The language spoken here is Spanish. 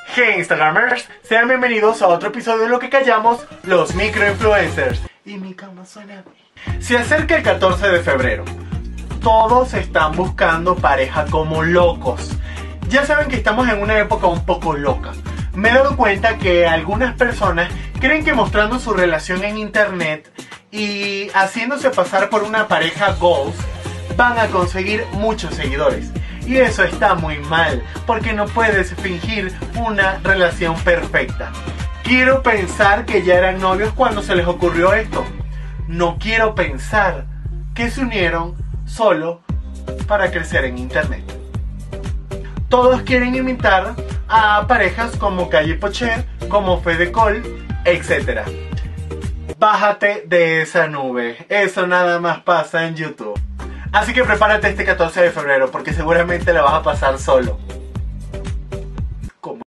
Hey Instagramers, sean bienvenidos a otro episodio de Lo que callamos, los microinfluencers. Y mi cama suena bien. Se acerca el 14 de febrero. Todos están buscando pareja como locos. Ya saben que estamos en una época un poco loca. Me he dado cuenta que algunas personas creen que mostrando su relación en internet y haciéndose pasar por una pareja goals van a conseguir muchos seguidores. Y eso está muy mal, porque no puedes fingir una relación perfecta. Quiero pensar que ya eran novios cuando se les ocurrió esto. No quiero pensar que se unieron solo para crecer en internet. Todos quieren imitar a parejas como Calle Pocher, como Fede Cole, etc. Bájate de esa nube, eso nada más pasa en YouTube. Así que prepárate este 14 de febrero porque seguramente la vas a pasar solo.